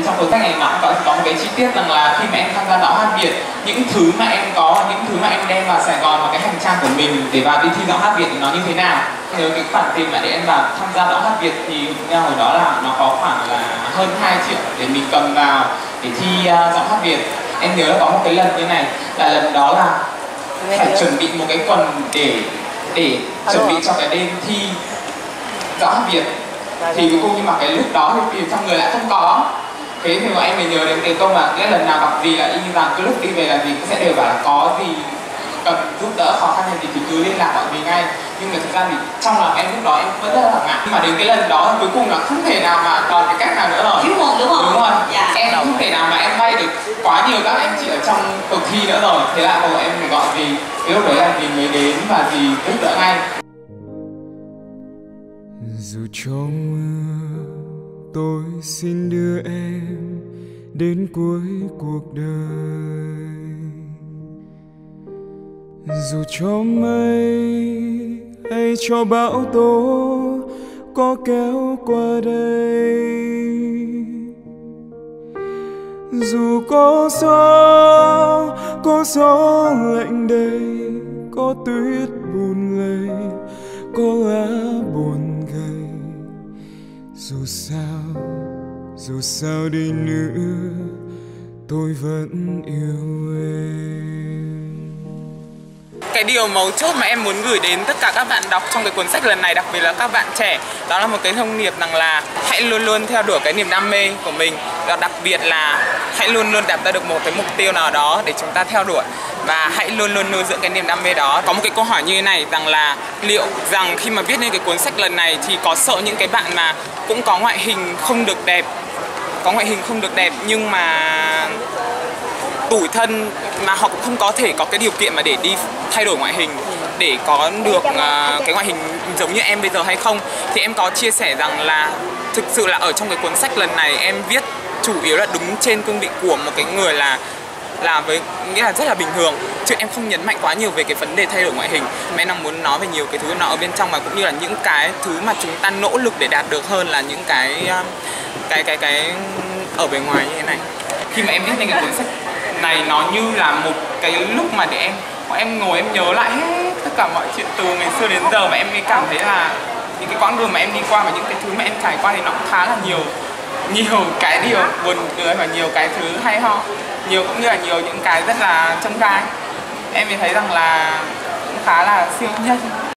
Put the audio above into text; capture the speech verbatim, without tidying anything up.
Thì trong cuốn sách này nó có, có một cái chi tiết rằng là khi mà em tham gia Giọng Hát Việt, những thứ mà em có, những thứ mà em đem vào Sài Gòn và cái hành trang của mình để vào đi thi Giọng Hát Việt thì nó như thế nào. Nhớ cái khoản tiền mà để em vào tham gia Giọng Hát Việt thì hồi đó là nó có khoảng là hơn hai triệu để mình cầm vào để thi uh, Giọng Hát Việt. Em nhớ là có một cái lần như này, là lần đó là phải chuẩn bị một cái quần để để chuẩn bị cho cái đêm thi Giọng Hát Việt. Thì cuối cùng nhưng mà cái lúc đó thì trong người lại không có. Thế thì mà em mới nhớ đến cái câu mà cái lần nào gặp gì là y như rằng cứ lúc đi về là gì cũng sẽ đều bảo là có gì cần giúp đỡ khó khăn thì cứ liên lạc bọn mình ngay. Nhưng mà thực ra thì trong lòng em lúc đó em vẫn rất là ngại. Nhưng mà đến cái lần đó cuối cùng là không thể nào mà còn cái cách nào nữa rồi. Thiếu một đúng không? Đúng rồi. Dạ. Em không thể nào mà em vay được quá nhiều các anh chị ở trong cuộc thi nữa rồi. Thế là hồi em phải gọi vì cái lúc đấy là vì mới đến và vì giúp đỡ ngay. Dù trong mưa tôi xin đưa em đến cuối cuộc đời. Dù cho mây hay cho bão tố có kéo qua đây, dù có gió có gió lạnh đầy, có tuyết buồn lầy, có lá buồn gầy, dù sao dù sao đi nữa tôi vẫn yêu em. Cái điều mấu chốt mà em muốn gửi đến tất cả các bạn đọc trong cái cuốn sách lần này, đặc biệt là các bạn trẻ, đó là một cái thông điệp rằng là hãy luôn luôn theo đuổi cái niềm đam mê của mình, và đặc biệt là hãy luôn luôn đặt ra được một cái mục tiêu nào đó để chúng ta theo đuổi, và hãy luôn luôn nuôi dưỡng cái niềm đam mê đó. Có một cái câu hỏi như thế này, rằng là liệu rằng khi mà viết nên cái cuốn sách lần này thì có sợ những cái bạn mà cũng có ngoại hình không được đẹp, có ngoại hình không được đẹp nhưng mà tủi thân, mà họ cũng không có thể có cái điều kiện mà để đi thay đổi ngoại hình để có được uh, cái ngoại hình giống như em bây giờ hay không. Thì em có chia sẻ rằng là thực sự là ở trong cái cuốn sách lần này em viết chủ yếu là đứng trên cương vị của một cái người là là với nghĩa là rất là bình thường, chứ em không nhấn mạnh quá nhiều về cái vấn đề thay đổi ngoại hình, mà em đang muốn nói về nhiều cái thứ nó ở bên trong, mà cũng như là những cái thứ mà chúng ta nỗ lực để đạt được hơn là những cái cái cái cái ở bề ngoài như thế này. Khi mà em viết nên cái cuốn sách này nó như là một cái lúc mà để em em ngồi em nhớ lại hết tất cả mọi chuyện từ ngày xưa đến giờ, mà em cảm thấy là những cái quãng đường mà em đi qua và những cái thứ mà em trải qua thì nó cũng khá là nhiều nhiều cái điều buồn cười và nhiều cái thứ hay ho, nhiều cũng như là nhiều những cái rất là trông gai. Em mới thấy rằng là cũng khá là siêu nhân.